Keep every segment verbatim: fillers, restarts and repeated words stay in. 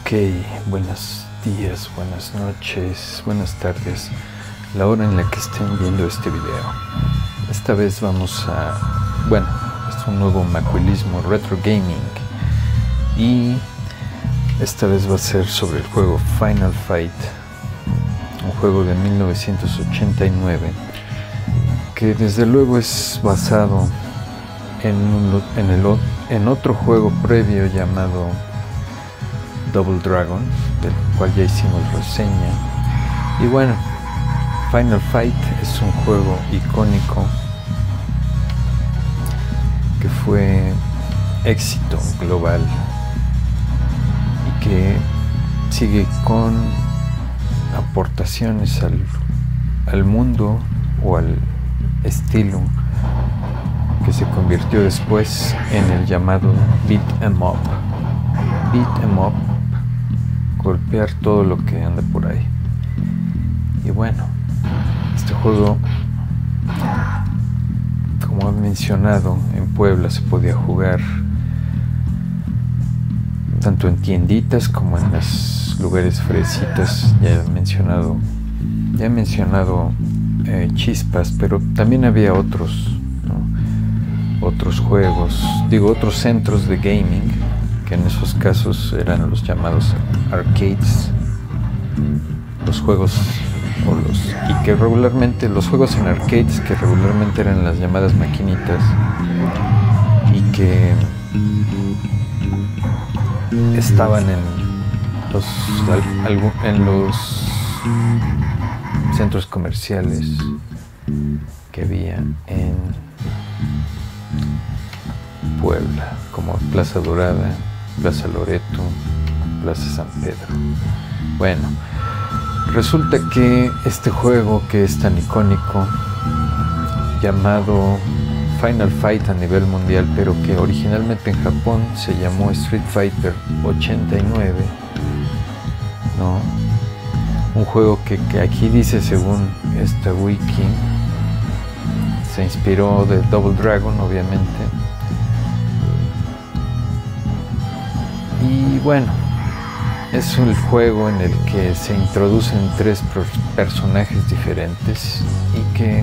Ok, buenos días, buenas noches, buenas tardes, la hora en la que estén viendo este video. Esta vez vamos a, bueno, es un nuevo macuilismo retro gaming y esta vez va a ser sobre el juego Final Fight, un juego de mil novecientos ochenta y nueve que desde luego es basado en, un, en, el, en otro juego previo llamado Double Dragon, del cual ya hicimos reseña. Y bueno, Final Fight es un juego icónico que fue éxito global y que sigue con aportaciones al, al mundo o al estilo que se convirtió después en el llamado beat 'em up. Beat 'em up, golpear todo lo que anda por ahí. Y bueno, este juego, como he mencionado, en Puebla se podía jugar tanto en tienditas como en los lugares fresitas. Ya he mencionado ya he mencionado eh, Chispas, pero también había otros, ¿no? Otros juegos, digo otros centros de gaming, que en esos casos eran los llamados arcades, los juegos o los y que regularmente los juegos en arcades que regularmente eran las llamadas maquinitas y que estaban en los en los centros comerciales que había en Puebla, como Plaza Dorada, Plaza Loreto, Plaza San Pedro. Bueno, resulta que este juego que es tan icónico, llamado Final Fight a nivel mundial, pero que originalmente en Japón se llamó Street Fighter ochenta y nueve, ¿no? Un juego que, que aquí dice, según esta wiki, se inspiró de Double Dragon, obviamente. Y bueno, es un juego en el que se introducen tres personajes diferentes y que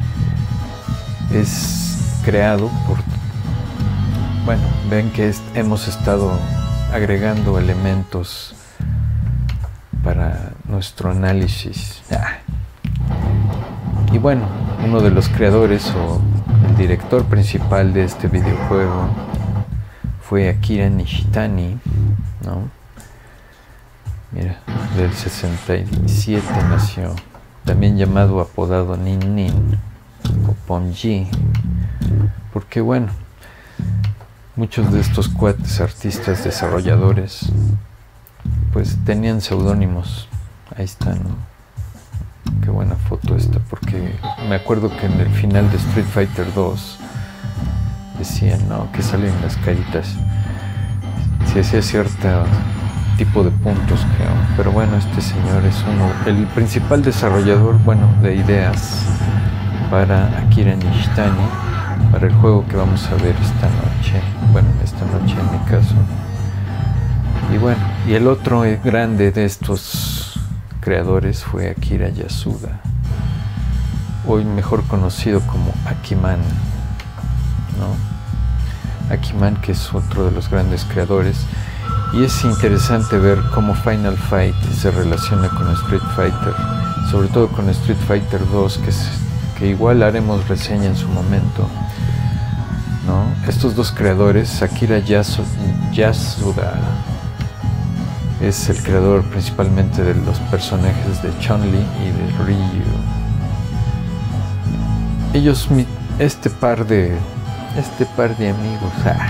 es creado por, bueno, ven que es, hemos estado agregando elementos para nuestro análisis. Ah. Y bueno, uno de los creadores o el director principal de este videojuego fue Akira Nishitani, ¿no? Mira, del sesenta y siete nació, también llamado, apodado Nin Nin o Ponji, porque bueno, muchos de estos cuates artistas desarrolladores pues tenían seudónimos. Ahí está, ¿no? Qué buena foto esta, porque me acuerdo que en el final de Street Fighter dos decían, no, que salen las caritas, si hacía cierto tipo de puntos, creo. Pero bueno, este señor es uno, el principal desarrollador, bueno, de ideas para Akira Nishitani, para el juego que vamos a ver esta noche, bueno, esta noche en mi caso. Y bueno, y el otro grande de estos creadores fue Akira Yasuda, hoy mejor conocido como Akiman, ¿no? Akiman, que es otro de los grandes creadores, y es interesante ver cómo Final Fight se relaciona con Street Fighter, sobre todo con Street Fighter dos, que, es, que igual haremos reseña en su momento, ¿no? Estos dos creadores, Akira Yasu, Yasuda es el creador principalmente de los personajes de Chun-Li y de Ryu. Ellos, este par de este par de amigos ah,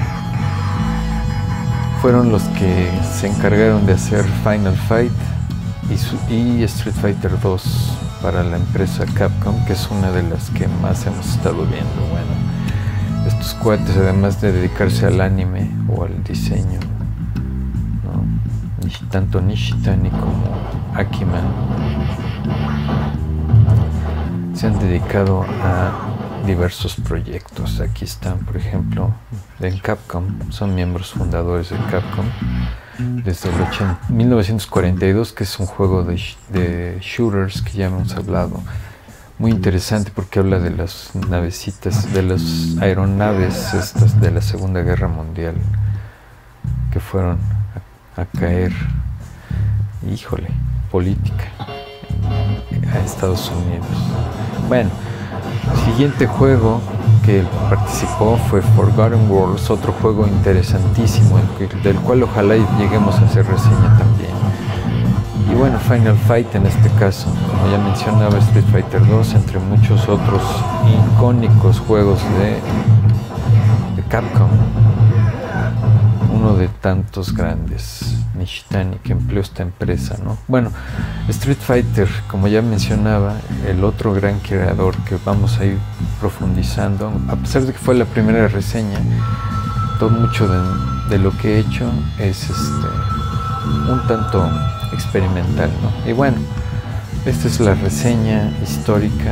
fueron los que se encargaron de hacer Final Fight y, su, y Street Fighter dos para la empresa Capcom, que es una de las que más hemos estado viendo. Bueno, estos cuates, además de dedicarse al anime o al diseño, ¿no? Tanto Nishitani como Akiman se han dedicado a diversos proyectos. Aquí están, por ejemplo, en Capcom, son miembros fundadores de Capcom desde el mil novecientos cuarenta y dos, que es un juego de, de shooters que ya hemos hablado, muy interesante porque habla de las navecitas, de las aeronaves estas de la Segunda Guerra Mundial que fueron a, a caer, híjole, política a Estados Unidos. Bueno, el siguiente juego que participó fue Forgotten Worlds, otro juego interesantísimo, del cual ojalá lleguemos a hacer reseña también. Y bueno, Final Fight en este caso, como ya mencionaba, Street Fighter dos, entre muchos otros icónicos juegos de, de Capcom. Uno de tantos grandes, Nishitani, que empleó esta empresa, ¿no? Bueno, Street Fighter, como ya mencionaba, el otro gran creador que vamos a ir profundizando, a pesar de que fue la primera reseña, todo mucho de, de lo que he hecho es este, un tanto experimental, ¿no? Y bueno, esta es la reseña histórica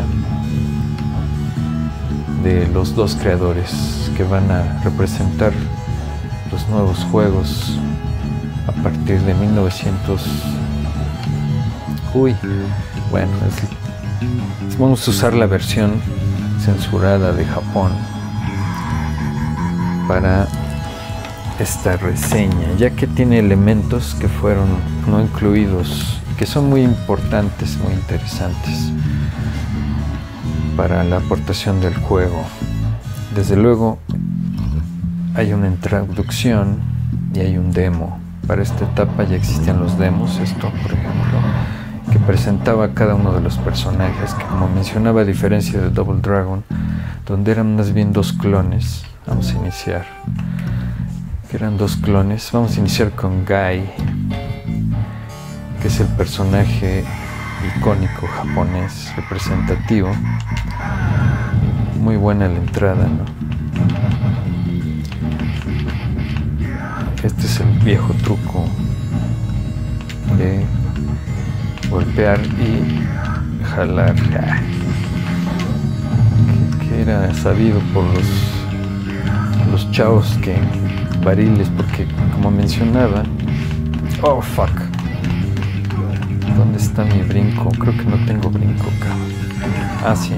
de los dos creadores que van a representar los nuevos juegos a partir de mil novecientos. Uy, bueno, es, vamos a usar la versión censurada de Japón para esta reseña, ya que tiene elementos que fueron no incluidos, que son muy importantes, muy interesantes para la aportación del juego. Desde luego hay una introducción y hay un demo. Para esta etapa ya existían los demos, esto por ejemplo, que presentaba a cada uno de los personajes, que como mencionaba, a diferencia de Double Dragon, donde eran más bien dos clones. Vamos a iniciar, que eran dos clones. Vamos a iniciar con Guy, que es el personaje icónico japonés, representativo. Muy buena la entrada, ¿no? Este es el viejo truco de golpear y jalar, que, que era sabido por los, los chavos que variles, porque como mencionaba, oh fuck, ¿dónde está mi brinco? Creo que no tengo brinco acá. Ah, sí.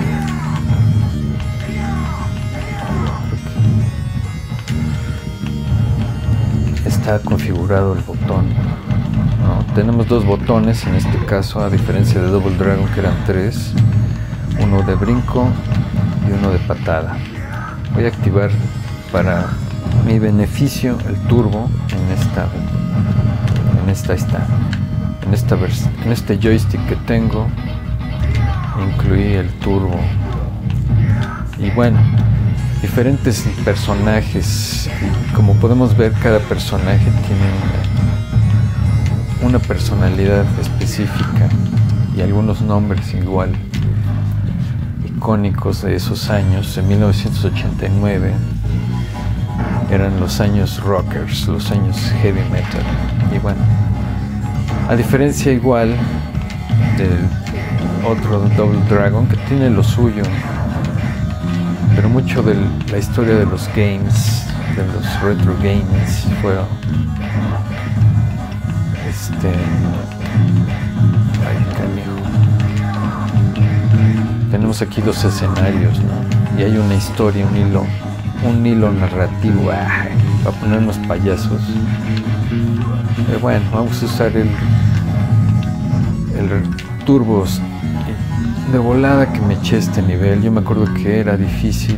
Está configurado el botón, ¿no? Tenemos dos botones en este caso, a diferencia de Double Dragon que eran tres, uno de brinco y uno de patada. Voy a activar para mi beneficio el turbo en esta en esta está en esta en este joystick que tengo incluí el turbo. Y bueno, diferentes personajes, como podemos ver, cada personaje tiene una, una personalidad específica y algunos nombres igual icónicos de esos años. En mil novecientos ochenta y nueve eran los años rockers, los años heavy metal. Y bueno, a diferencia igual del otro Double Dragon, que tiene lo suyo, pero mucho de la historia de los games, de los retro games, fue este ay, canijo. Tenemos aquí dos escenarios, ¿no? Y hay una historia, un hilo, un hilo narrativo, ay, para ponernos payasos. Pero bueno, vamos a usar el el turbos de volada que me eché este nivel. Yo me acuerdo que era difícil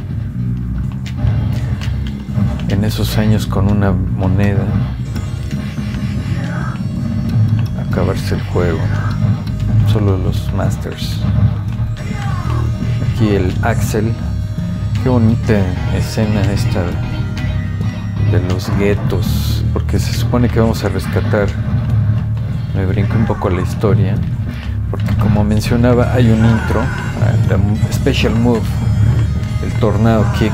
en esos años con una moneda acabarse el juego, solo los masters. Aquí el Axel, qué bonita escena esta de los guetos, porque se supone que vamos a rescatar. Me brinco un poco la historia, porque como mencionaba, hay un intro, la Special Move, el Tornado Kick,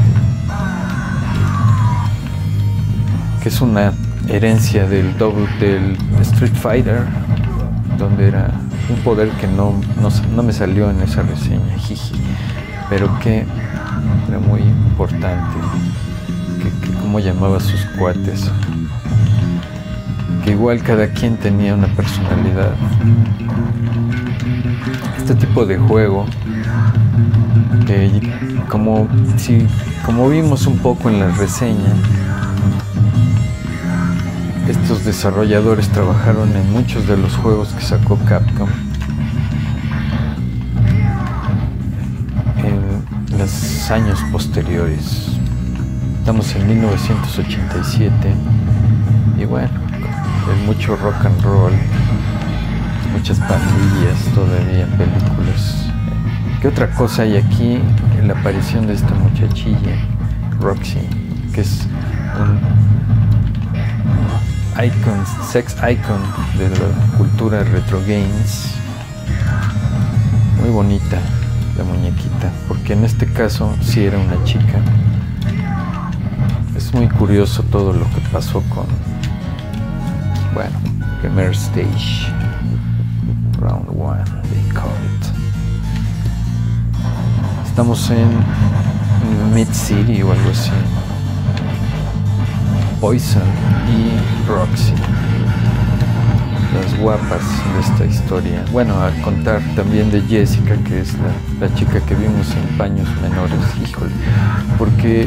que es una herencia del double del Street Fighter, donde era un poder que no, no, no me salió en esa reseña, jiji. pero que era muy importante, que, que cómo llamaba a sus cuates, que igual cada quien tenía una personalidad. Este tipo de juego, que como, si, como vimos un poco en la reseña, estos desarrolladores trabajaron en muchos de los juegos que sacó Capcom en los años posteriores. Estamos en mil novecientos ochenta y siete y bueno, hay mucho rock and roll, muchas pandillas todavía en películas. ¿Qué otra cosa hay aquí? La aparición de esta muchachilla, Roxy, que es un icon, sex icon de la cultura retro games. Muy bonita la muñequita, porque en este caso sí era una chica. Es muy curioso todo lo que pasó con, bueno, primer stage, round one, they call it. Estamos en Mid City o algo así. Poison y Roxy, las guapas de esta historia. Bueno, a contar también de Jessica, que es la, la chica que vimos en Paños Menores. Híjole, porque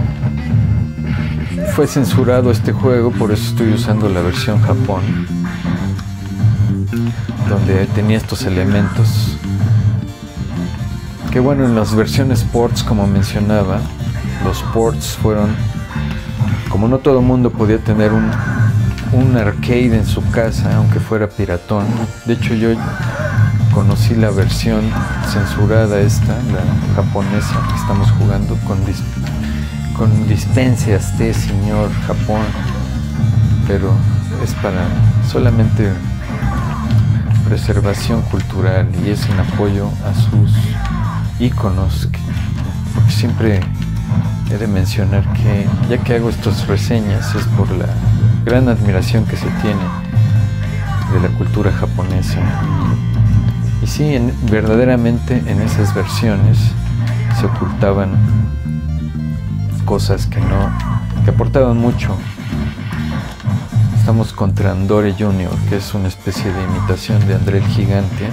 fue censurado este juego, por eso estoy usando la versión Japón, donde tenía estos elementos. Que bueno, en las versiones ports, como mencionaba, los ports fueron, como no todo el mundo podía tener un, un arcade en su casa, aunque fuera piratón. De hecho, yo conocí la versión censurada esta, la japonesa, que estamos jugando con, dis, con dispensias de señor Japón, pero es para solamente preservación cultural y es en apoyo a sus íconos, porque siempre he de mencionar que ya que hago estas reseñas es por la gran admiración que se tiene de la cultura japonesa. Y sí, en, verdaderamente en esas versiones se ocultaban cosas que no, que aportaban mucho. Estamos contra Andore junior, que es una especie de imitación de André el Gigante,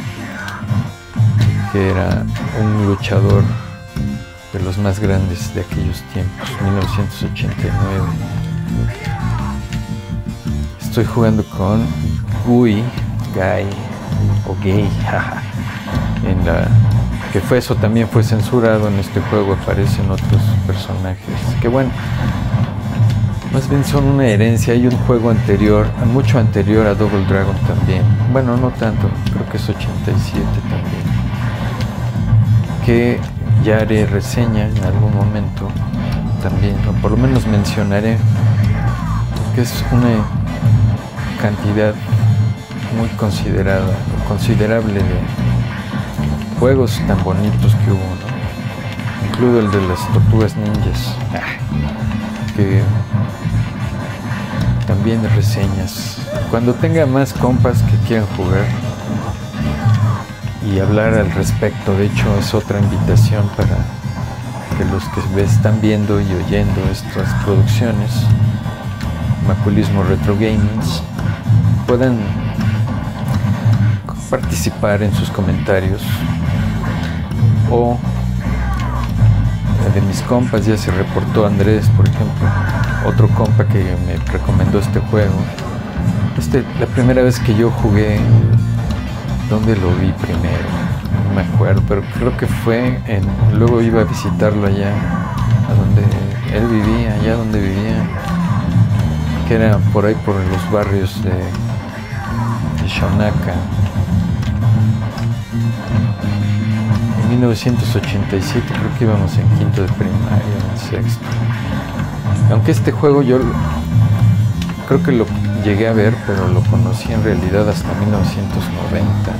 que era un luchador de los más grandes de aquellos tiempos, mil novecientos ochenta y nueve. Estoy jugando con Gui, Guy o Gay, jaja, en la que fue eso también fue censurado. En este juego aparecen otros personajes que bueno, más bien son una herencia. Hay un juego anterior, mucho anterior a Double Dragon también, bueno, no tanto, creo que es ochenta y siete también, que ya haré reseña en algún momento también, o por lo menos mencionaré, que es una cantidad muy considerada, considerable de juegos tan bonitos que hubo, ¿no? Incluido el de las Tortugas Ninjas, que también reseñas. Cuando tenga más compas que quieran jugar y hablar al respecto, de hecho es otra invitación para que los que están viendo y oyendo estas producciones, Maculismo Retro Gaming, puedan participar en sus comentarios, o de mis compas. Ya se reportó Andrés, por ejemplo, otro compa que me recomendó este juego. Este, la primera vez que yo jugué, ¿dónde lo vi primero? No me acuerdo, pero creo que fue en, luego iba a visitarlo allá, a donde él vivía, allá donde vivía, que era por ahí por los barrios de, de Shonaka. En mil novecientos ochenta y siete creo que íbamos en quinto de primaria, en sexto. Aunque este juego yo creo que lo llegué a ver, pero lo conocí en realidad hasta mil novecientos noventa.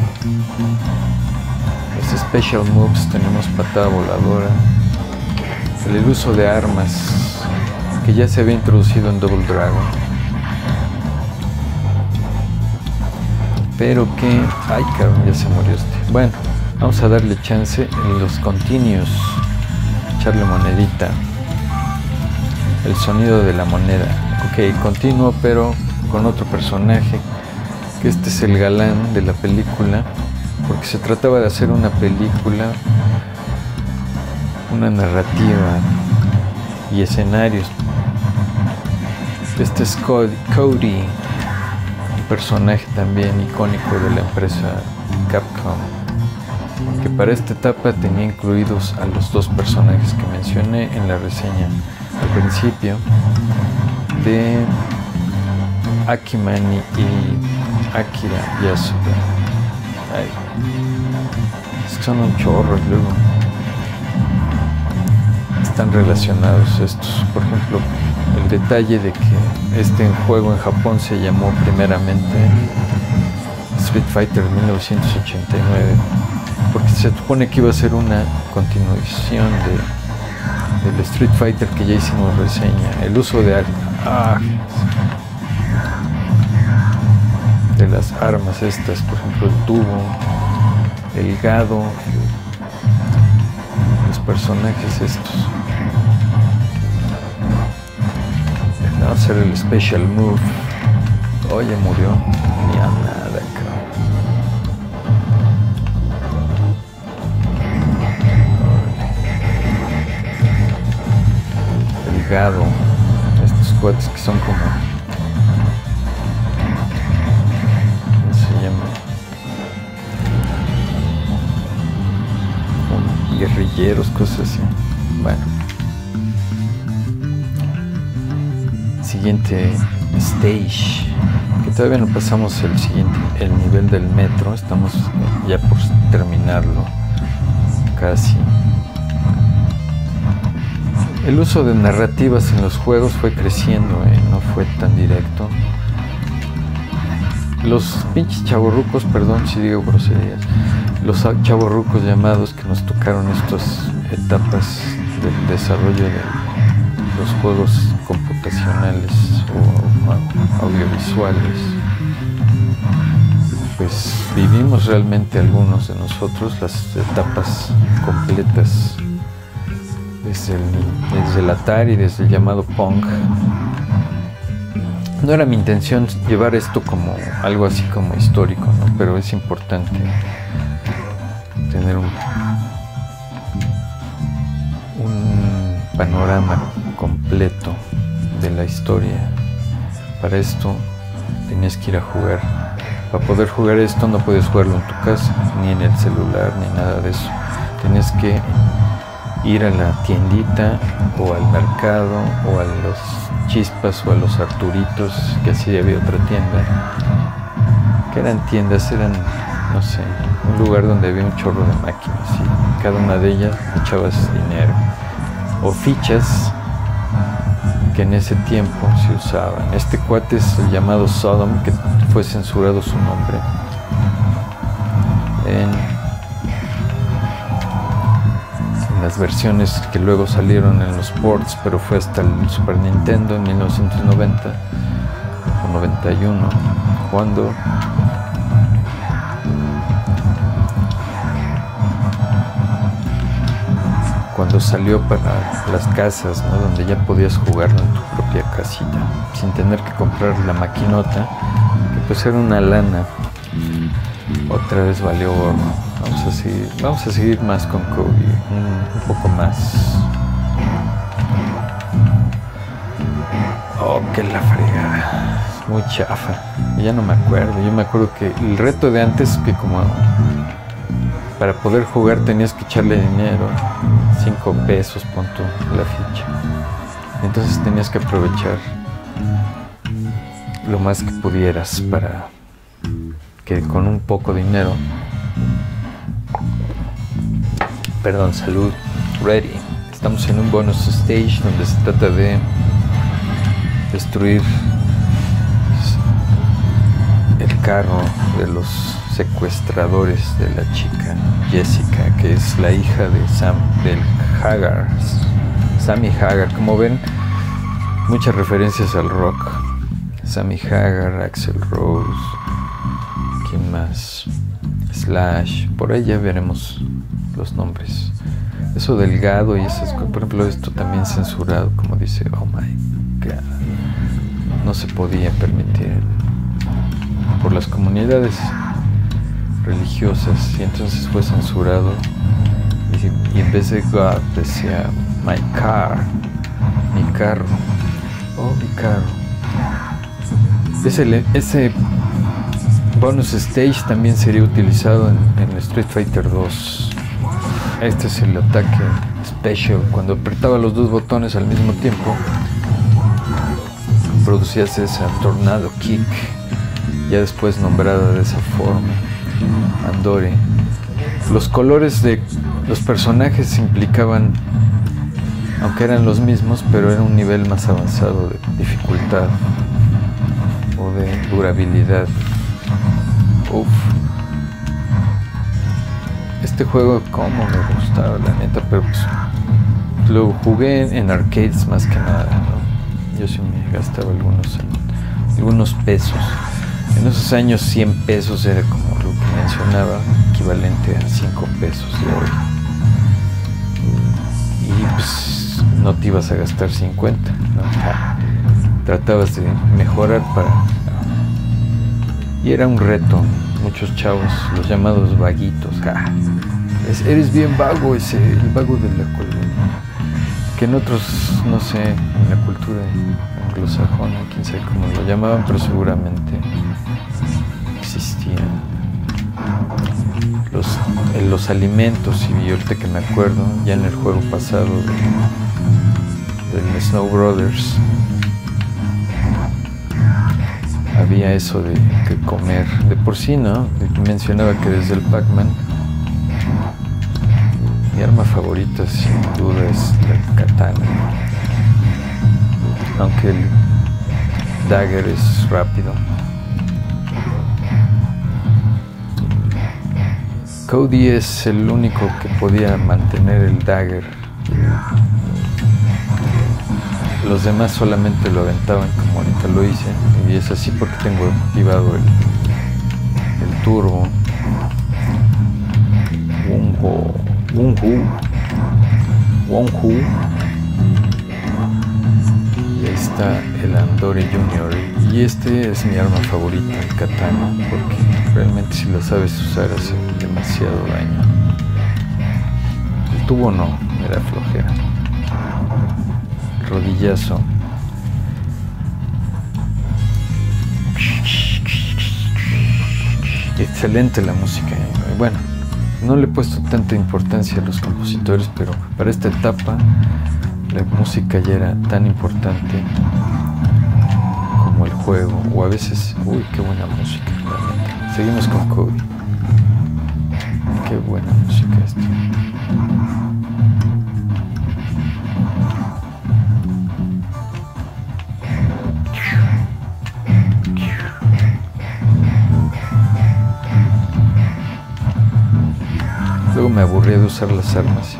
Los special moves, tenemos patada voladora, el uso de armas que ya se había introducido en Double Dragon, pero que, ay cabrón, ya se murió este. Bueno, Vamos a darle chance en los continuos, echarle monedita, el sonido de la moneda. Ok, continuo, pero con otro personaje, que este es el galán de la película, porque se trataba de hacer una película, una narrativa y escenarios. Este es Cody, Cody, un personaje también icónico de la empresa Capcom, que para esta etapa tenía incluidos a los dos personajes que mencioné en la reseña al principio, de Akimani y Akira Yasuda. Ay, es que son un chorro y luego están relacionados estos. Por ejemplo, el detalle de que este juego en Japón se llamó primeramente Street Fighter mil novecientos ochenta y nueve, porque se supone que iba a ser una continuación de, del Street Fighter que ya hicimos reseña. El uso de, ah, de las armas estas, por ejemplo el tubo, el gado, los personajes estos. Vamos a hacer el special move. Oye, murió. Ni a nada, cabrón. El gado. Estos cuates que son como... ¿cómo se llama? Como guerrilleros, cosas así. Bueno. Siguiente stage, que todavía no pasamos el siguiente, el nivel del metro, estamos ya por terminarlo casi. El uso de narrativas en los juegos fue creciendo, eh, no fue tan directo. Los pinches chavorrucos, perdón si digo groserías, los chavorrucos llamados que nos tocaron estas etapas del desarrollo de los juegos computacionales o audiovisuales, pues vivimos realmente algunos de nosotros las etapas completas desde el, desde el Atari, desde el llamado Pong. No era mi intención llevar esto como algo así como histórico, ¿no? Pero es importante tener un, un panorama completo de la historia. Para esto tenías que ir a jugar. Para poder jugar esto no puedes jugarlo en tu casa, ni en el celular, ni nada de eso. Tienes que ir a la tiendita o al mercado o a los Chispas o a los Arturitos, que así había otra tienda, que eran tiendas, eran, no sé, un lugar donde había un chorro de máquinas y cada una de ellas echabas dinero o fichas que en ese tiempo se usaban. Este cuate es el llamado Sodom, que fue censurado su nombre en, en las versiones que luego salieron en los ports, pero fue hasta el Super Nintendo en mil novecientos noventa o noventa y uno cuando cuando salió para las casas, ¿no? Donde ya podías jugarlo en tu propia casita sin tener que comprar la maquinota, que pues era una lana. Otra vez valió gorro. Vamos a seguir, vamos a seguir más con Cody, un, un poco más. Oh, que la fregada, es muy chafa. Ya no me acuerdo. Yo me acuerdo que el reto de antes, que como para poder jugar tenías que echarle dinero, cinco pesos, punto, la ficha. Entonces tenías que aprovechar lo más que pudieras para que con un poco de dinero, perdón, salud, ready. Estamos en un bonus stage donde se trata de destruir el carro de los secuestradores de la chica Jessica, que es la hija de Sam, del Hagar, Sammy Hagar. Como ven, muchas referencias al rock. Sammy Hagar, Axl Rose, ¿quién más? Slash, por ahí ya veremos los nombres. Eso delgado y esas cosas, por ejemplo, esto también censurado, como dice, oh my god, no se podía permitir por las comunidades religiosas, y entonces fue censurado, y, y en vez de God decía my car, mi carro, oh mi carro. Ese, ese bonus stage también sería utilizado en, en Street Fighter dos. Este es el ataque special. Cuando apretaba los dos botones al mismo tiempo, producías esa Tornado Kick, ya después nombrada de esa forma, Andore. Los colores de los personajes implicaban, aunque eran los mismos, pero era un nivel más avanzado de dificultad o de durabilidad. Uf. Este juego como me gustaba, la neta, pero pues lo jugué en, en arcades más que nada, ¿no? Yo sí me gastaba algunos, algunos pesos. En esos años cien pesos era como lo que mencionaba, equivalente a cinco pesos de hoy. Y pues no te ibas a gastar cincuenta, ¿no? Tratabas de mejorar para... Y era un reto. Muchos chavos, los llamados vaguitos, ah, es, eres bien vago, ese, el vago de la colonia, que en otros, no sé, en la cultura anglosajona, quién sabe cómo lo llamaban, pero seguramente existían. Los, en los alimentos, y ahorita que me acuerdo, ya en el juego pasado de, del Snow Brothers, había eso de que comer de por sí, ¿no? Mencionaba que desde el Pac-Man mi arma favorita sin duda es la katana, aunque el dagger es rápido. Cody es el único que podía mantener el dagger. Los demás solamente lo aventaban como ahorita lo hice, y es así porque tengo activado el, el turbo. Wonhu, Wonhu, Wonhu. Y ahí está el Andore Junior. Y este es mi arma favorita, el katana, porque realmente si lo sabes usar hace demasiado daño. El tubo no, era flojera. Rodillazo. Excelente la música. Bueno, no le he puesto tanta importancia a los compositores, pero para esta etapa la música ya era tan importante como el juego, o a veces, uy, qué buena música, realmente. Seguimos con Cody. Qué buena música esta. Luego me aburría de usar las armas.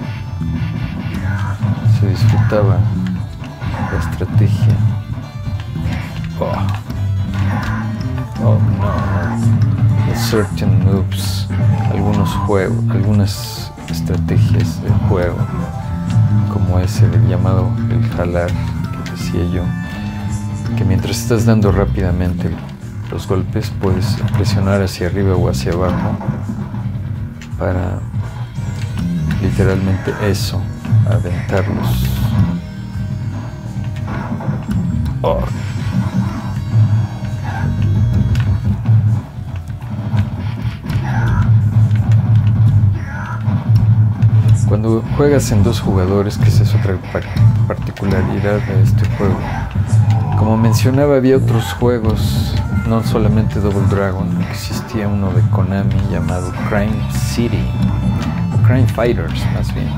Se disfrutaba la estrategia. Oh, oh no, no. Certain moves, algunos juegos, algunas estrategias del juego, como ese del llamado el jalar, que decía yo, que mientras estás dando rápidamente los golpes puedes presionar hacia arriba o hacia abajo para literalmente eso, aventarlos. Oh. Cuando juegas en dos jugadores, que esa es otra particularidad de este juego, como mencionaba, había otros juegos, no solamente Double Dragon, existía uno de Konami llamado Crime City, o Crime Fighters más bien,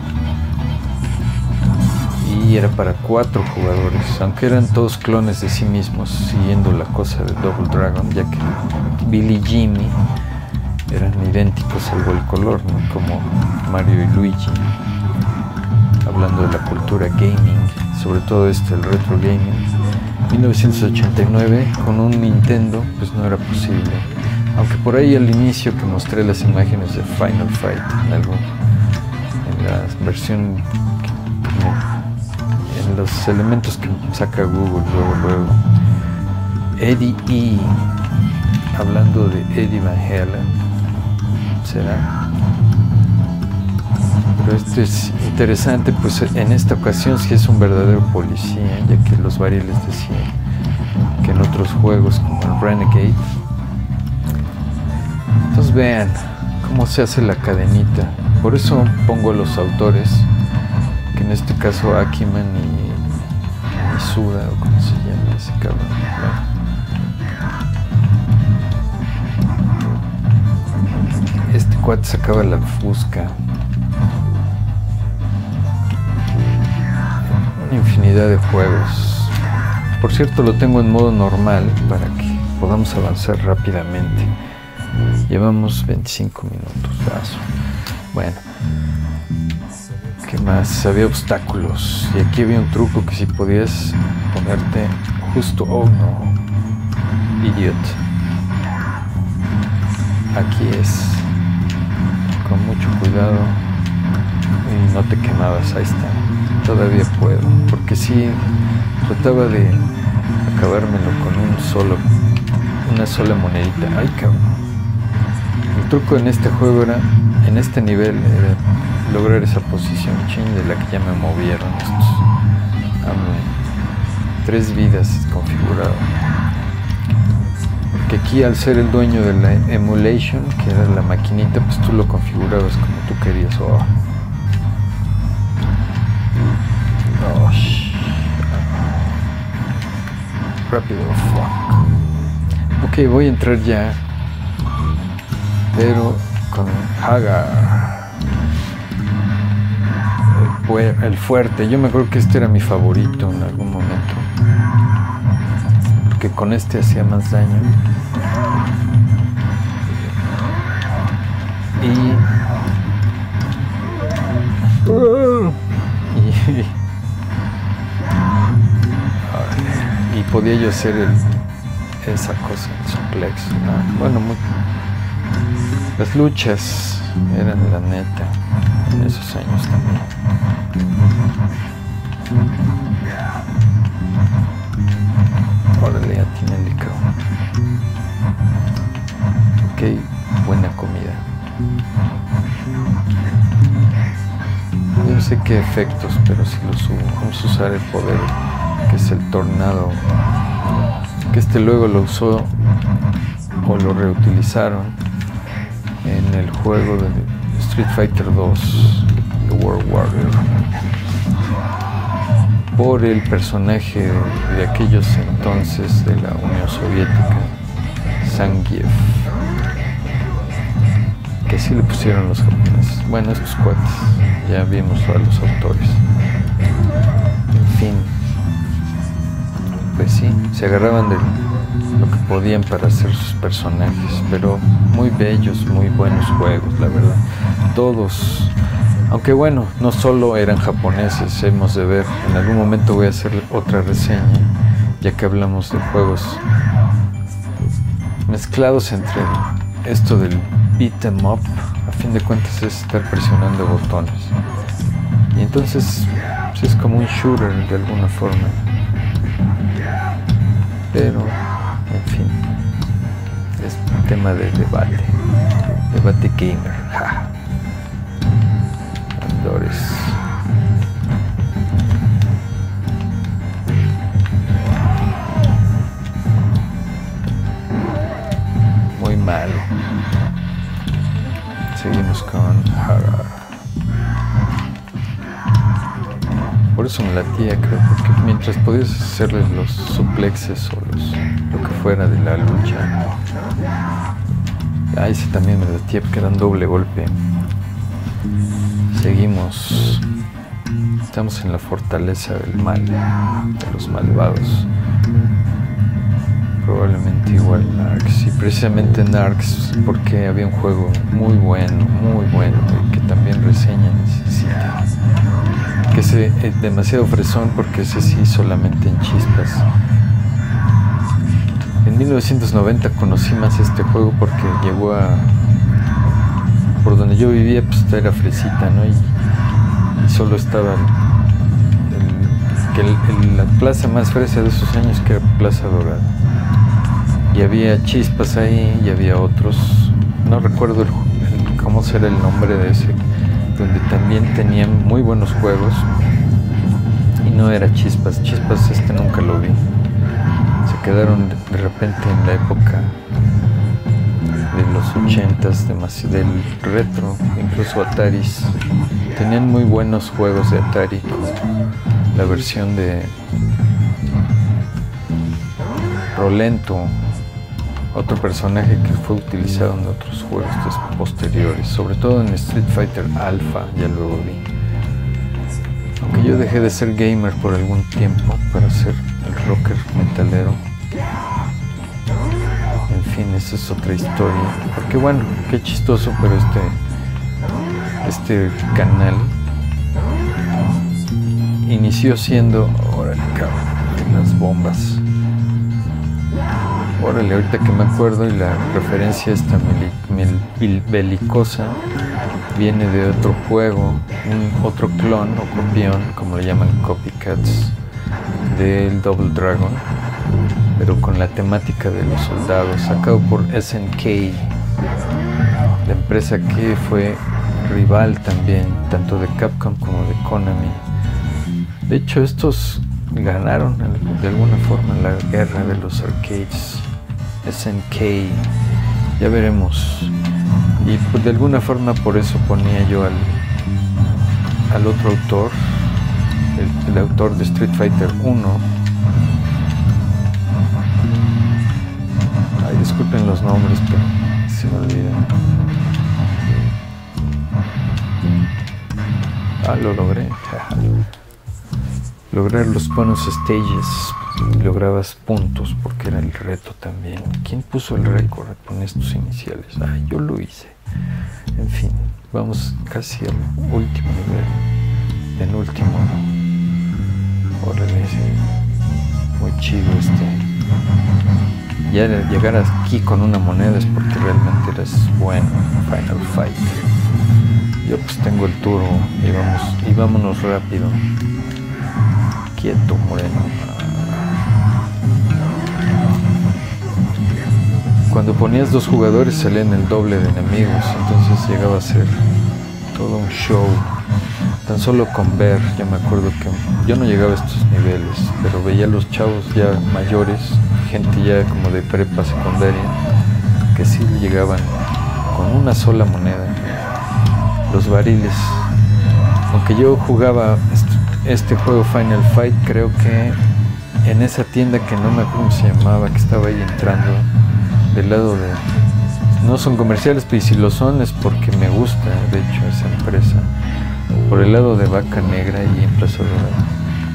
y era para cuatro jugadores, aunque eran todos clones de sí mismos, siguiendo la cosa de Double Dragon, ya que Billy y Jimmy eran idénticos salvo el color, ¿no? Como Mario y Luigi. Hablando de la cultura gaming, sobre todo este, el retro gaming, mil novecientos ochenta y nueve, con un Nintendo pues no era posible Aunque por ahí al inicio que mostré las imágenes de Final Fight en, algo, en la versión, que, en los elementos que saca Google luego, luego. Eddie E. Hablando de Eddie Van Halen, será. Pero esto es interesante, pues en esta ocasión sí es un verdadero policía, ya que los variles decían que en otros juegos como el Renegade. Entonces vean cómo se hace la cadenita. Por eso pongo a los autores, que en este caso Akiman y Misuda, o como se llama ese cabrón. Este cuate sacaba la Fusca. Una infinidad de juegos. Por cierto, lo tengo en modo normal para que podamos avanzar rápidamente. Llevamos veinticinco minutos. Bueno, ¿qué más? Había obstáculos. Y aquí había un truco que si podías ponerte justo... Oh no, idiot. Aquí es. Con mucho cuidado. Y no te quemabas. Ahí está. Todavía puedo. Porque sí, trataba de acabármelo con un solo, una sola monedita. Ay, cabrón. El truco en este juego era, en este nivel, era lograr esa posición ching de la que ya me movieron estos. Um, tres vidas configurado. Porque aquí, al ser el dueño de la emulation, que era la maquinita, pues tú lo configurabas como tú querías. Oh. Oh, rápido, fuck. Ok, voy a entrar ya. Pero con Hagar, el, el fuerte. Yo me acuerdo que este era mi favorito en algún momento, porque con este hacía más daño. Y y, y podía yo hacer el, esa cosa, el suplex. ¿No? Bueno, muy, las luchas eran la neta en esos años también. Órale, atínale, cabrón. Ok, buena comida. Yo no sé qué efectos, pero si los subo. Vamos a usar el poder, que es el tornado. Que este luego lo usó o lo reutilizaron en el juego de Street Fighter dos, The World Warrior, por el personaje de, de aquellos entonces de la Unión Soviética, Zangief, que así le pusieron los japoneses. Bueno, estos cuates, ya vimos a los autores. En fin, pues sí, se agarraban de lo que podían para hacer sus personajes, pero muy bellos, muy buenos juegos, la verdad. Todos, aunque bueno, no solo eran japoneses, hemos de ver, en algún momento voy a hacer otra reseña, ya que hablamos de juegos mezclados entre esto del beat 'em up, a fin de cuentas es estar presionando botones, y entonces pues es como un shooter de alguna forma, pero en fin, es un tema de debate, debate gamer. Ja. Andores. Muy malo. Seguimos con Hagar. Por eso me latía, creo, porque mientras podías hacerles los suplexes o los, lo que fuera de la lucha. Ah, ese también me latía porque era un doble golpe. Seguimos. Estamos en la fortaleza del mal, de los malvados. Probablemente igual Narcs. Y precisamente Narcs, porque había un juego muy bueno, muy bueno, que también reseña necesita. Que ese es demasiado fresón, porque ese sí solamente en chispas. en mil novecientos noventa conocí más este juego porque llegó a... por donde yo vivía, pues era fresita, ¿no? Y, y solo estaba el, el, el, la plaza más fresa de esos años, que era Plaza Dorada. Y había chispas ahí, y había otros, no recuerdo el, el, cómo será el nombre de ese, donde también tenían muy buenos juegos. Y no era Chispas, Chispas este nunca lo vi. Se quedaron de, de repente en la época de los ochentas, del retro, incluso Ataris. Tenían muy buenos juegos de Atari, como la versión de Rolento, otro personaje que fue utilizado en otros juegos posteriores, sobre todo en Street Fighter Alpha, ya luego vi. Aunque yo dejé de ser gamer por algún tiempo para ser el rocker metalero. En fin, esa es otra historia. Porque bueno, qué chistoso, pero este este canal inició siendo, órale, cabrón, las bombas. Órale, ahorita que me acuerdo, y la referencia esta belicosa viene de otro juego, un otro clon o copión, como le llaman, copycats, del Double Dragon, pero con la temática de los soldados, sacado por S N K, la empresa que fue rival también, tanto de Capcom como de Konami. De hecho, estos ganaron de alguna forma la guerra de los arcades. S N K, ya veremos. Y pues de alguna forma por eso ponía yo al, al otro autor, el, el autor de Street Fighter uno. Ay, disculpen los nombres, pero se me olvidan. Ah, lo logré. Lograr los bonus stages, lograbas puntos porque era el reto también. ¿Quién puso el récord con estos iniciales? Ah, yo lo hice. En fin, vamos casi al último nivel, penúltimo. Órale, muy chido este. Ya llegar aquí con una moneda es porque realmente eres bueno. Final Fight. Yo pues tengo el turbo y vamos, y vámonos rápido. Quieto, moreno. Cuando ponías dos jugadores salían el doble de enemigos, entonces llegaba a ser todo un show. Tan solo con ver, yo me acuerdo que yo no llegaba a estos niveles, pero veía a los chavos ya mayores, gente ya como de prepa secundaria, que sí llegaban con una sola moneda, los variles. Aunque yo jugaba este juego Final Fight, creo que en esa tienda que no me acuerdo cómo se llamaba, que estaba ahí entrando del lado de, no son comerciales, pero si lo son es porque me gusta de hecho esa empresa, por el lado de Vaca Negra y en Plaza Dorada.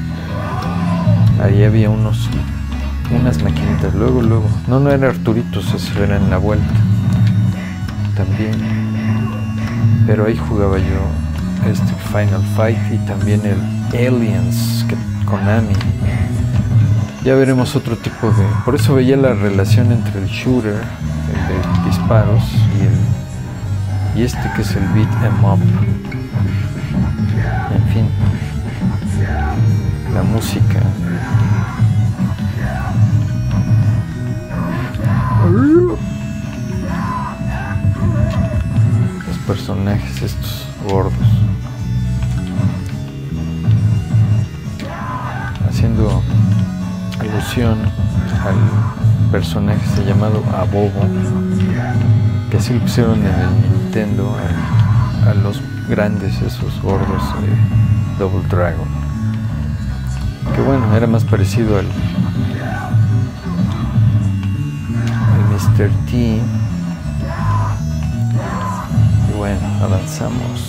Ahí había unos unas maquinitas, luego luego no no eran Arturitos, eso era en la vuelta también, pero ahí jugaba yo este Final Fight y también el Aliens, que Konami. Ya veremos otro tipo de... Por eso veía la relación entre el shooter, el de disparos, y el y este que es el beat 'em up. En fin, la música. Los personajes estos gordos. Haciendo alusión al personaje se llamado Abobo, que así lo pusieron en el Nintendo a, a los grandes, esos gordos de Double Dragon, que bueno, era más parecido al, al mister T. Y bueno, avanzamos.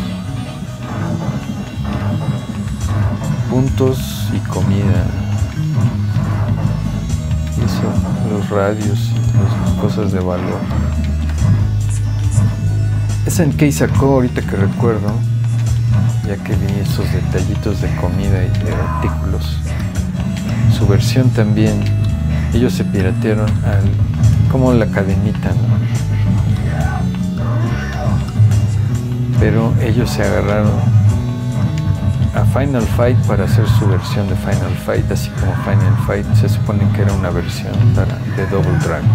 Puntos y comida. Y eso, los radios y las cosas de valor. S N K sacó, ahorita que recuerdo, ya que vi esos detallitos de comida y de artículos, su versión también ellos se piratearon al, como la cadenita, ¿no? Pero ellos se agarraron a Final Fight para hacer su versión de Final Fight, así como Final Fight se supone que era una versión para, de Double Dragon.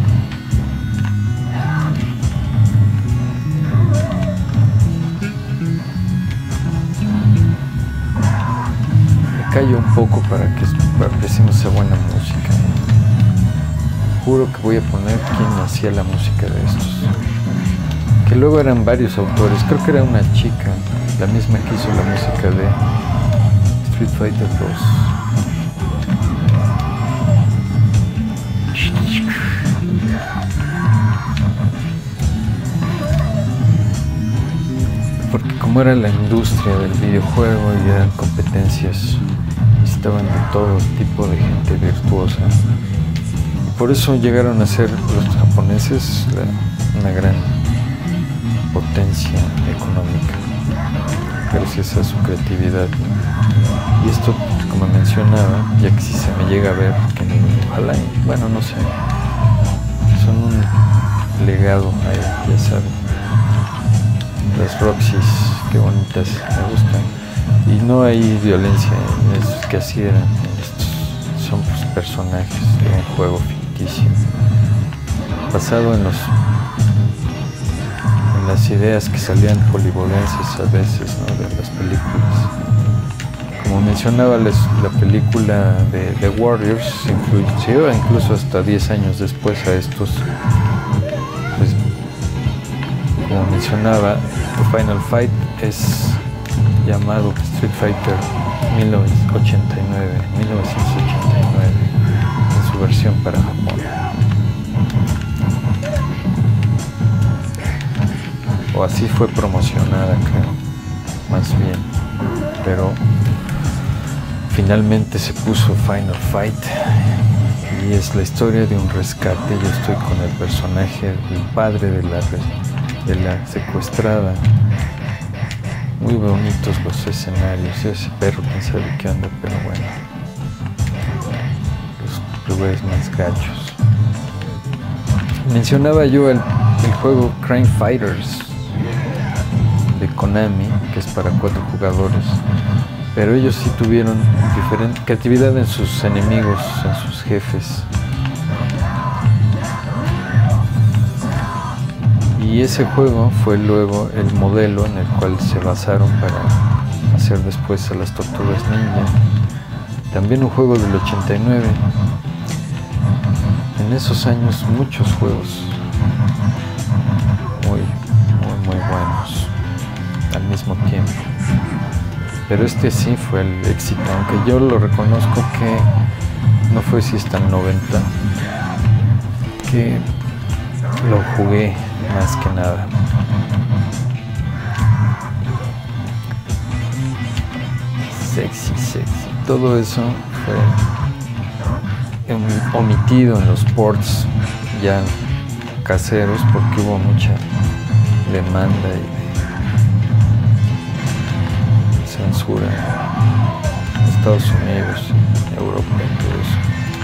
Me callo un poco para que apreciemos esa buena música. Juro que voy a poner quién hacía la música de estos, que luego eran varios autores. Creo que era una chica, la misma que hizo la música de Street Fighter dos. Porque como era la industria del videojuego y eran competencias, estaban de todo tipo de gente virtuosa. Y por eso llegaron a ser los japoneses la, una gran potencia económica, gracias a su creatividad. Y esto, como mencionaba, ya que si se me llega a ver, que ojalá, bueno, no sé, son un legado ahí, ya saben. Las Roxys, qué bonitas, me gustan. Y no hay violencia en esos que así eran. Estos son pues, personajes de un juego ficticio, basado en los las ideas que salían hollywoodenses a veces, ¿no? De las películas. Como mencionaba, les, la película de The Warriors influyó incluso hasta diez años después a estos. Pues, como mencionaba, Final Fight es llamado Street Fighter mil novecientos ochenta y nueve, en su versión para Japón. O así fue promocionada, creo, más bien, pero finalmente se puso Final Fight y es la historia de un rescate. Yo estoy con el personaje del padre de la, de la secuestrada. Muy bonitos los escenarios, ese perro quién sabe qué anda, pero bueno, los lugares más gachos. Mencionaba yo el, el juego Crime Fighters de Konami, que es para cuatro jugadores, pero ellos sí tuvieron diferente creatividad en sus enemigos, en sus jefes. Y ese juego fue luego el modelo en el cual se basaron para hacer después a las Tortugas Ninja. También un juego del ochenta y nueve. En esos años muchos juegos muy, muy, muy buenos al mismo tiempo. Pero este sí fue el éxito, aunque yo lo reconozco que no fue si hasta el noventa que lo jugué más que nada. Sexy, sexy. Todo eso fue omitido en los ports ya caseros porque hubo mucha demanda y censura en Estados Unidos, Europa y todo eso.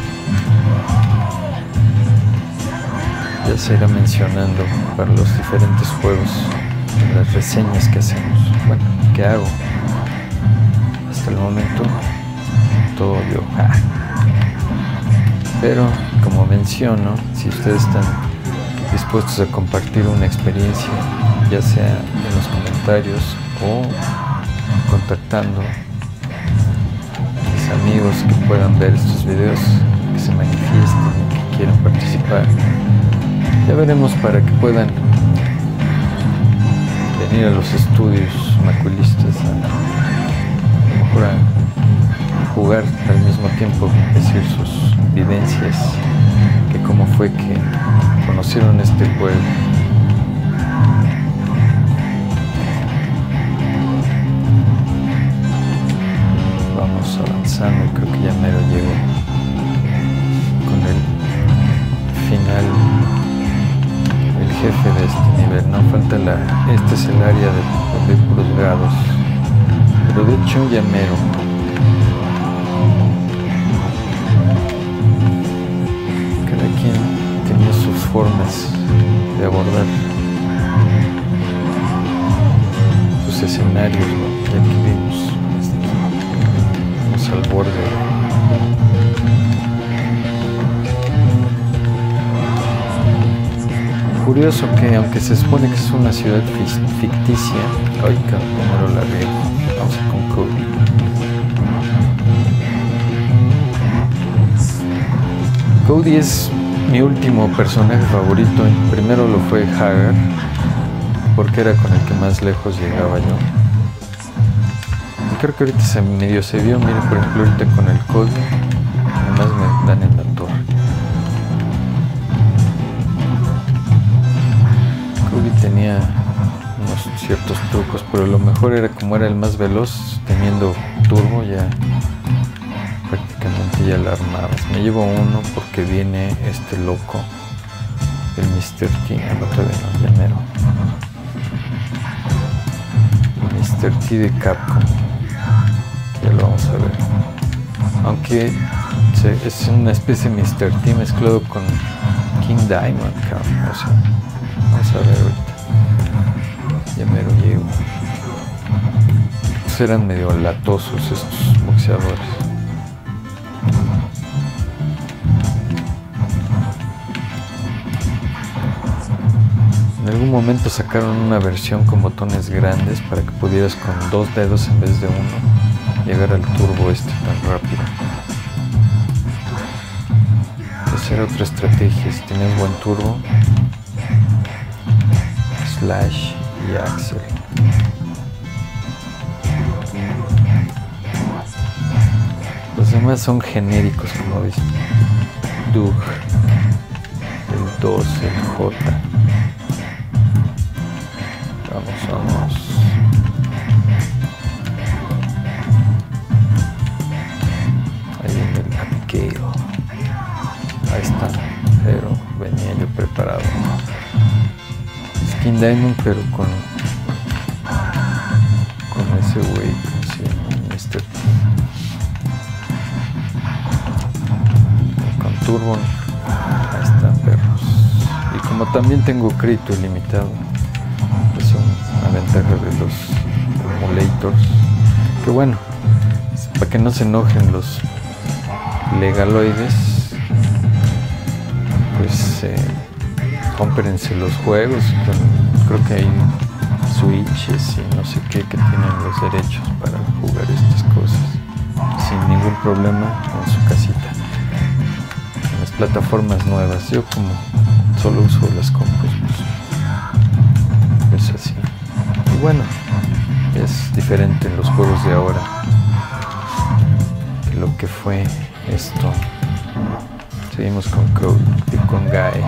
Ya se irá mencionando para los diferentes juegos, las reseñas que hacemos, bueno, que hago. Hasta el momento, todo yo. Ah. Pero, como menciono, si ustedes están dispuestos a compartir una experiencia, ya sea en los comentarios o contactando a mis amigos que puedan ver estos videos, que se manifiesten y que quieran participar, ya veremos para que puedan venir a los estudios maculistas a, a lo mejor a jugar al mismo tiempo, decir sus vivencias, que cómo fue que conocieron este juego. Vamos avanzando y creo que ya mero llego con el final, el jefe de este nivel. No falta la, este es el área de, de puros grados, pero de hecho ya mero. formas de abordar sus escenarios, ¿no? Y aquí vimos, vamos al borde. Curioso que aunque se supone que es una ciudad ficticia, ay, primero la riego, vamos con Cody. Cody es mi último personaje favorito. Primero lo fue Hagar, porque era con el que más lejos llegaba yo. Y creo que ahorita se medio se vio, miren, por ejemplo, ahorita con el Cody, además me dan en la torre. Cody tenía unos ciertos trucos, pero lo mejor era como era el más veloz, teniendo turbo ya prácticamente ya la armabas. Me llevo uno porque viene este loco, el mister T, el otro de los llanero. El mister T de Capcom, ya lo vamos a ver. Aunque es una especie de mister T mezclado con King Diamond, o sea, vamos a ver ahorita. Ya me lo llevo. Pues eran medio latosos estos boxeadores. En algún momento sacaron una versión con botones grandes para que pudieras con dos dedos en vez de uno llegar al turbo este tan rápido. Esa era otra estrategia. Si tenías buen turbo, slash y axel. Los demás son genéricos, como ves. Doug, el dos, el J. Vamos, vamos. Ahí viene el Abigail. Ahí está, pero venía yo preparado. King Diamond, pero con con ese güey, sí, mister T. Con turbo, ahí están, perros. Y como también tengo crédito ilimitado, es una ventaja de los emulators, que bueno, para que no se enojen los legaloides, pues eh, cómprense los juegos. Creo que hay switches y no sé qué que tienen los derechos para jugar estas cosas sin ningún problema en su casita, en las plataformas nuevas. Yo como solo uso las compras, pues es así. Y bueno, es diferente en los juegos de ahora que lo que fue esto. Seguimos con Cody y con Guy.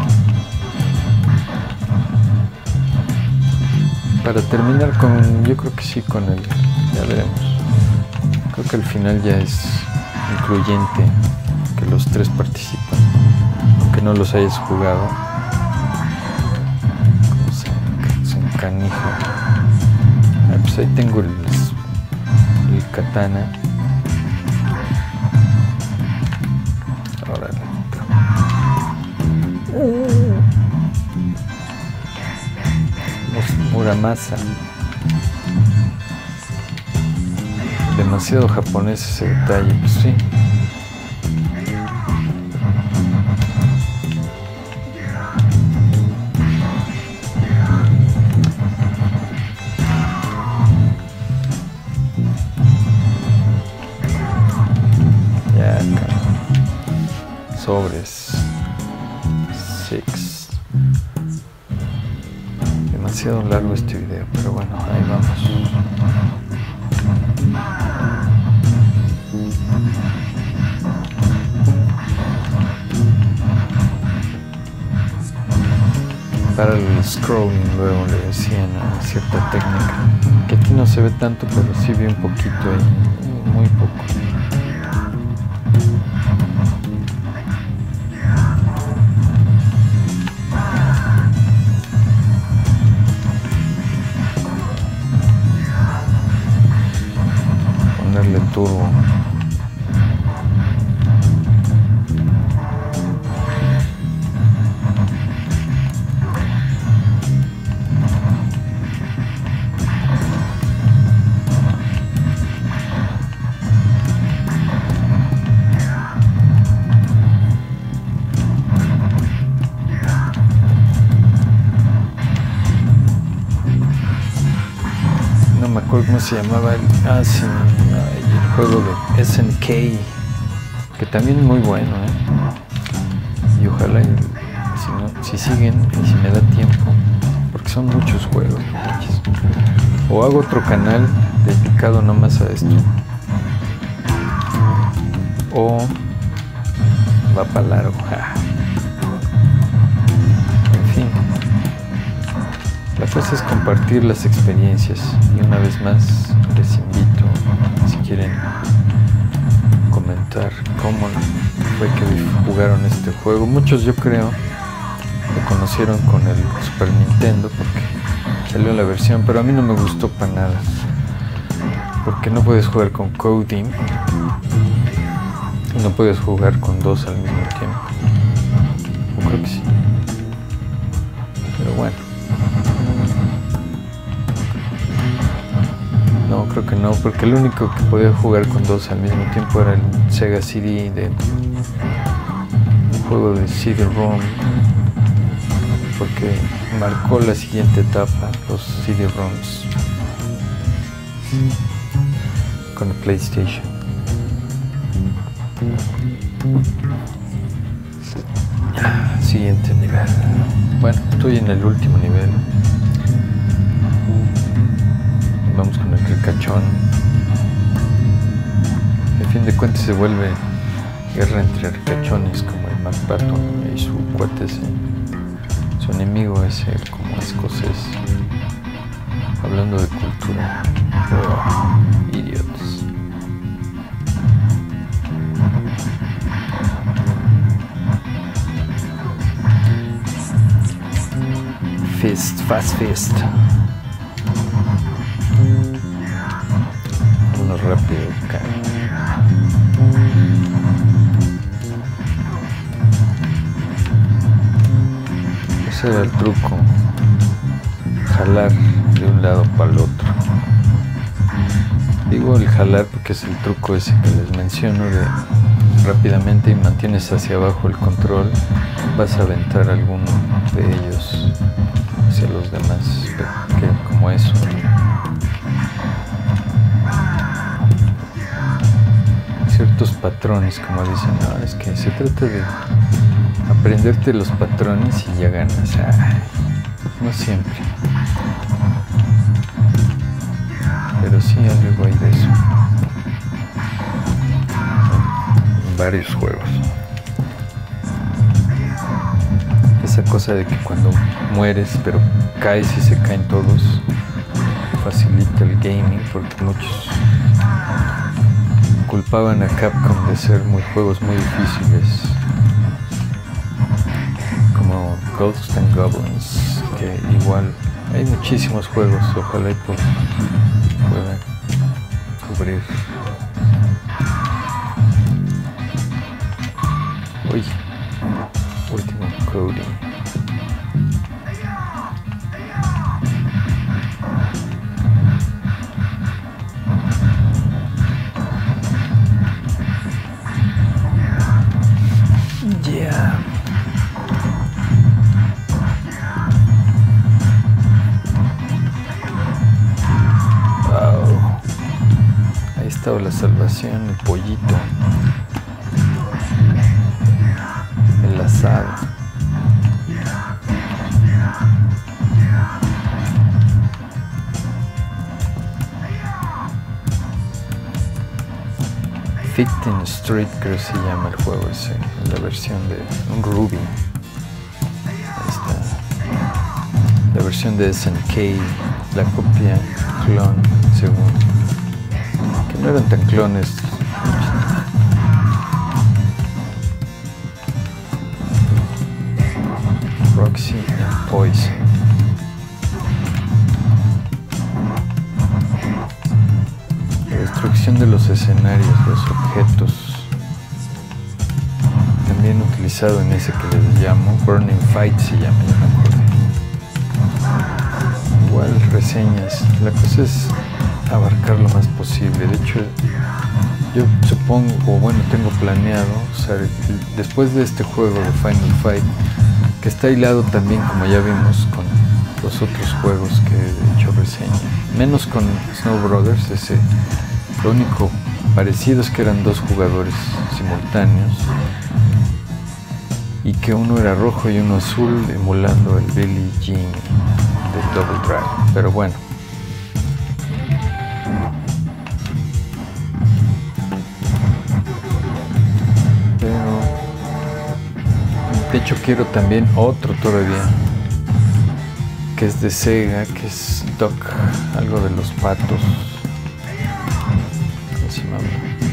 Para terminar con, yo creo que sí, con el, ya veremos. Creo que al final ya es incluyente que los tres participan, aunque no los hayas jugado. Es un canijo. Ah, pues ahí tengo el, el katana. Órale. Muramasa. Demasiado japonés ese detalle, pues sí. Ya acá. Sobres. Six. Demasiado largo este video, pero bueno, ahí vamos. Para el scrolling luego le decían a cierta técnica, que aquí no se ve tanto, pero sí vi un poquito ahí, muy poco. Ponerle turbo. no me acuerdo cómo se llamaba el, ah, sí, ay, el juego de S N K, que también es muy bueno, ¿eh? Y ojalá, y, si, no, si siguen y si me da tiempo, porque son muchos juegos, o hago otro canal dedicado nomás a esto, o va para largo. En fin, la cosa es compartir las experiencias, y una vez más les invito, si quieren comentar cómo fue que jugaron este juego. Muchos, yo creo, lo conocieron con el Super Nintendo porque salió la versión, pero a mí no me gustó para nada, porque no puedes jugar con coding y no puedes jugar con dos al mismo tiempo. Yo creo que sí, pero bueno, no, creo que no, porque el único que podía jugar con dos al mismo tiempo era el Sega C D de un juego de C D-ROM, porque marcó la siguiente etapa, los C D-ROMs con el PlayStation. Siguiente nivel. Bueno, estoy en el último nivel. Vamos con el ricachón. En fin de cuentas se vuelve guerra entre ricachones, como el McPatton y su cuate ese. Su enemigo es el como escocés. Hablando de cultura. Oh, idiotas. Fist, fast fist. Uno rápido, cara. Ese era el truco. Jalar de un lado para el otro. Digo el jalar porque es el truco ese que les menciono de rápidamente y mantienes hacia abajo el control, vas a aventar alguno de ellos hacia los demás, que como eso. Ciertos patrones, como dicen, no, es que se trata de aprenderte los patrones y ya ganas. Ay, no siempre, pero sí algo hay de eso en varios juegos. Esa cosa de que cuando mueres pero caes y se caen todos facilita el gaming, porque muchos culpaban a Capcom de ser muy juegos muy difíciles, como Ghosts and Goblins, que igual hay muchísimos juegos, ojalá y pues puedan cubrir. Uy, último coding. Yeah. Wow. Ahí estaba la salvación, el pollito. El asado. Fifteen Street creo que se llama el juego ese, la versión de un Ruby. Ahí está. La versión de S N K, la copia clon, según. Que no eran tan clones. Roxy and Poison. La destrucción de los escenarios, los objetos. También utilizado en ese que les llamo Burning Fight, se llama, ya me acuerdo. Igual reseñas. La cosa es abarcar lo más posible. De hecho, yo supongo, o bueno, tengo planeado usar el, después de este juego de Final Fight, que está hilado también, como ya vimos, con los otros juegos que he hecho reseña. Menos con Snow Brothers, ese, lo único parecido es que eran dos jugadores simultáneos y que uno era rojo y uno azul, emulando el Billie Jean de Double Dragon. Pero bueno. Pero de hecho quiero también otro todavía, que es de Sega, que es Duck, algo de los patos. ¿Cómo se llama?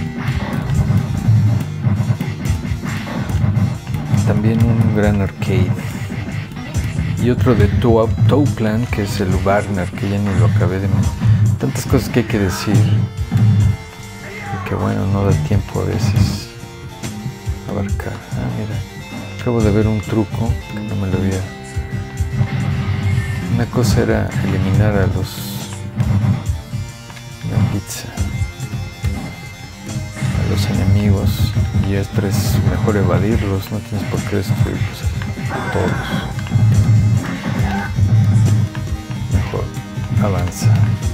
También un gran arcade. Y otro de Toaplan, que es el Warner, que ya ni lo acabé de... Tantas cosas que hay que decir. Y que bueno, no da tiempo a veces abarcar. Ah, mira. Acabo de ver un truco que no me lo había... Una cosa era eliminar a los... La pizza. A los enemigos. Y esto es mejor evadirlos, no tienes por qué destruirlos a todos. Mejor avanza.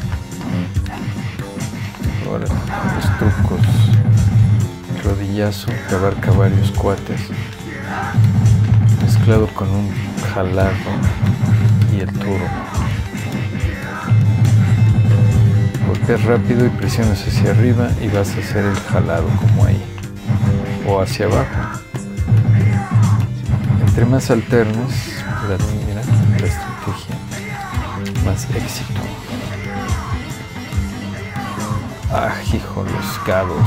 Ahora los trucos. El rodillazo que abarca varios cuates, mezclado con un jalado y el turbo. Golpeas rápido y presionas hacia arriba y vas a hacer el jalado como ahí, o hacia abajo. Entre más alternas la, mira, la estrategia, más éxito. Ah, hijo, los gados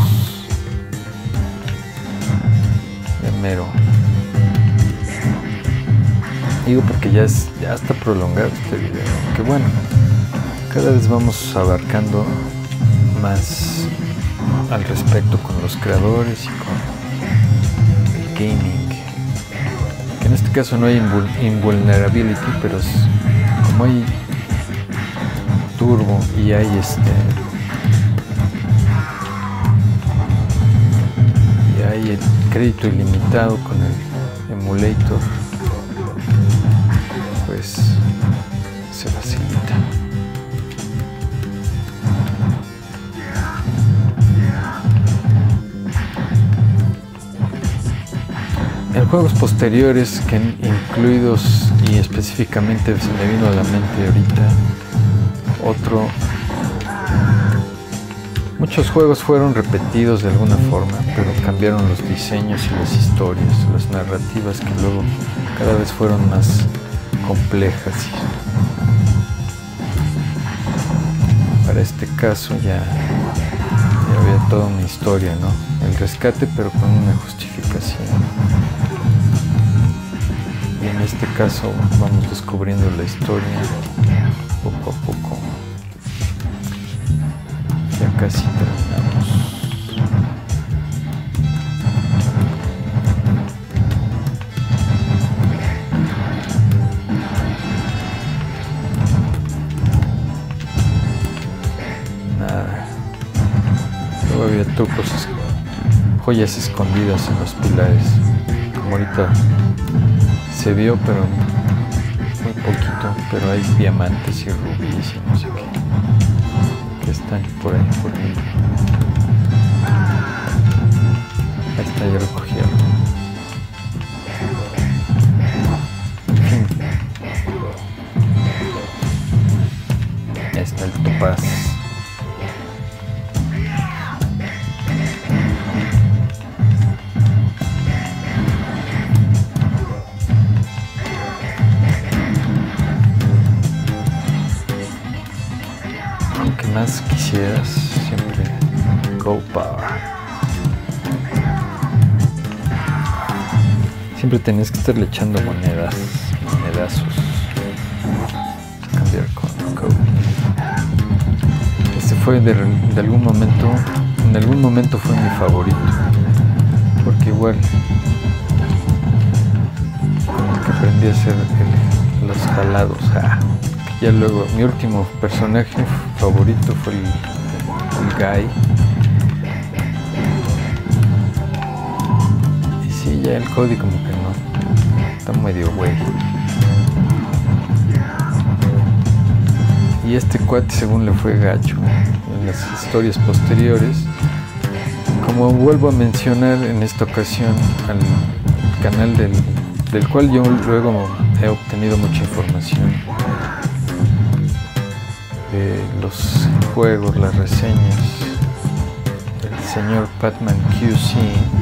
de mero. Digo porque ya, es, ya está prolongado este video, que bueno, cada vez vamos abarcando más al respecto con los creadores y con el gaming, que en este caso no hay invul invulnerability, pero es, como hay turbo y hay este y hay el crédito ilimitado con el emulator, pues se facilita. En juegos posteriores, que incluidos y específicamente se me vino a la mente ahorita otro, muchos juegos fueron repetidos de alguna forma, pero cambiaron los diseños y las historias, las narrativas, que luego cada vez fueron más complejas. Para este caso ya, ya había toda una historia, ¿no? El rescate, pero con una justificación. Y en este caso vamos descubriendo la historia poco a poco. Ya casi terminamos. Había trucos, joyas escondidas en los pilares, como ahorita se vio, pero muy poquito, pero hay diamantes y rubíes y no sé qué, que están por ahí, por ahí. Ahí está, ya recogí algo. En fin. Ahí está el topaz. Más quisieras, siempre Go Power. Siempre tenías que estarle echando monedas, monedazos. Vamos a cambiar con Go. Este fue de, de algún momento, en algún momento fue mi favorito, porque igual con el que aprendí a hacer el, los jalados. Ah. Ya luego, mi último personaje favorito fue el, el Guy. Y sí, ya el Cody como que no, está medio güey. y este cuate según le fue gacho en las historias posteriores. Como vuelvo a mencionar en esta ocasión al canal del, del cual yo luego he obtenido mucha información de los juegos, las reseñas, el señor Patman Q C,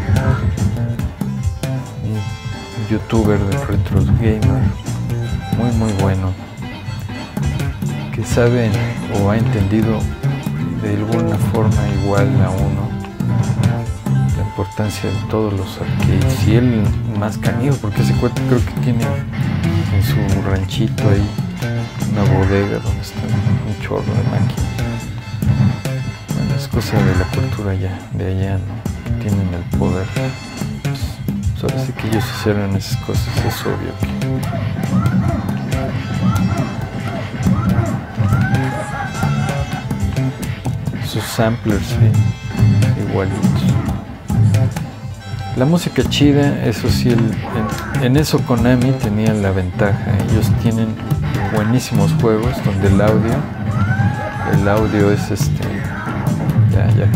un youtuber de Retro Gamer muy muy bueno, que sabe o ha entendido de alguna forma igual a uno la importancia de todos los arcades, y él más canijo porque ese cuate creo que tiene en su ranchito ahí una bodega donde está un chorro de máquinas. Bueno, es cosa de la cultura ya, de allá, ¿no? Tienen el poder. Pues, ahora sí que ellos hicieron esas cosas, es obvio que sus samplers, sí, igualitos. La música chida, eso sí, el, en, en eso Konami tenía la ventaja. Ellos tienen buenísimos juegos donde el audio, el audio es este, ya, ya.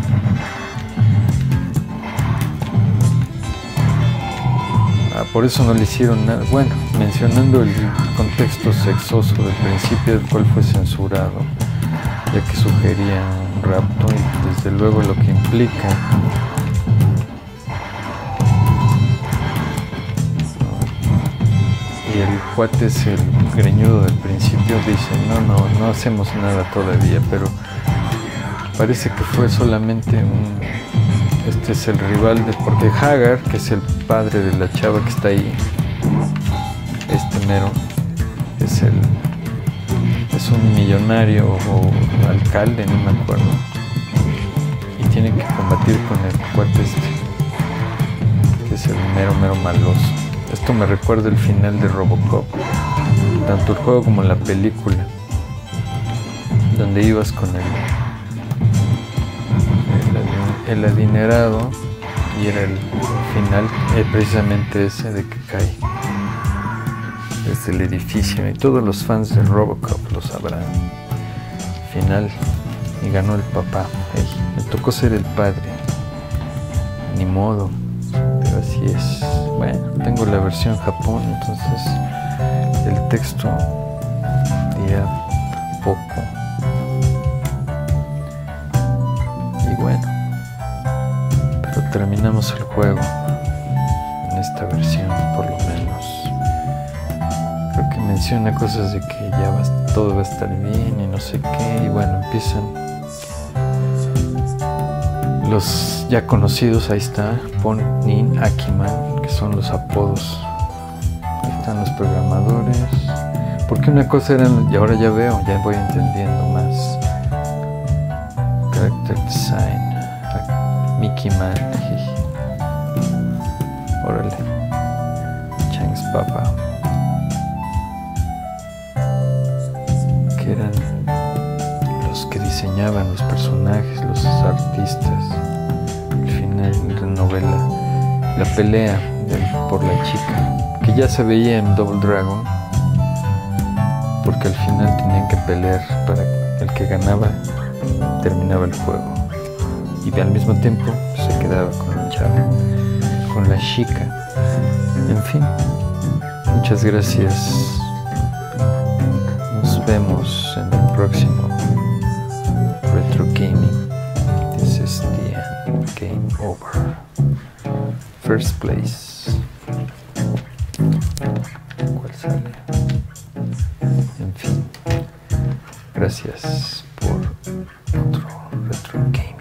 Ah, por eso no le hicieron nada. Bueno, mencionando el contexto sexoso del principio, el cual fue censurado, ya que sugería un rapto y desde luego lo que implica. Y el cuate es el greñudo del principio, dice, no, no, no hacemos nada todavía, pero parece que fue solamente un, este es el rival de, porque Hagar, que es el padre de la chava que está ahí, este mero, es el, es un millonario o alcalde, no me acuerdo, y tiene que combatir con el cuate este, que es el mero, mero maloso. Esto me recuerda el final de Robocop, tanto el juego como la película, donde ibas con el, el, el adinerado y era el final, eh, precisamente ese de que cae desde el edificio, y todos los fans de Robocop lo sabrán. Final, y ganó el papá. Hey, me tocó ser el padre, ni modo. Pero así es. Bueno, tengo la versión Japón, entonces el texto diría poco. Y bueno, pero terminamos el juego en esta versión, por lo menos. Creo que menciona cosas de que ya va, todo va a estar bien y no sé qué. Y bueno, empiezan los ya conocidos, ahí está, Pon, Nin, Akiman, que son los apodos. Ahí están los programadores. Porque una cosa eran, y ahora ya veo, ya voy entendiendo más. Character Design, Mickey Man, jeje. Órale. Chang's Papa. Que eran los que diseñaban los personajes, los artistas. Al final de la novela, la pelea de, por la chica, que ya se veía en Double Dragon, porque al final tenían que pelear para el que ganaba terminaba el juego, y al mismo tiempo se quedaba con el chavo, con la chica. En fin, muchas gracias. Nos vemos en el próximo Retro Gaming. This is the end. Game over. First place. ¿Cuál sale? En fin. Gracias por otro Retro Gaming.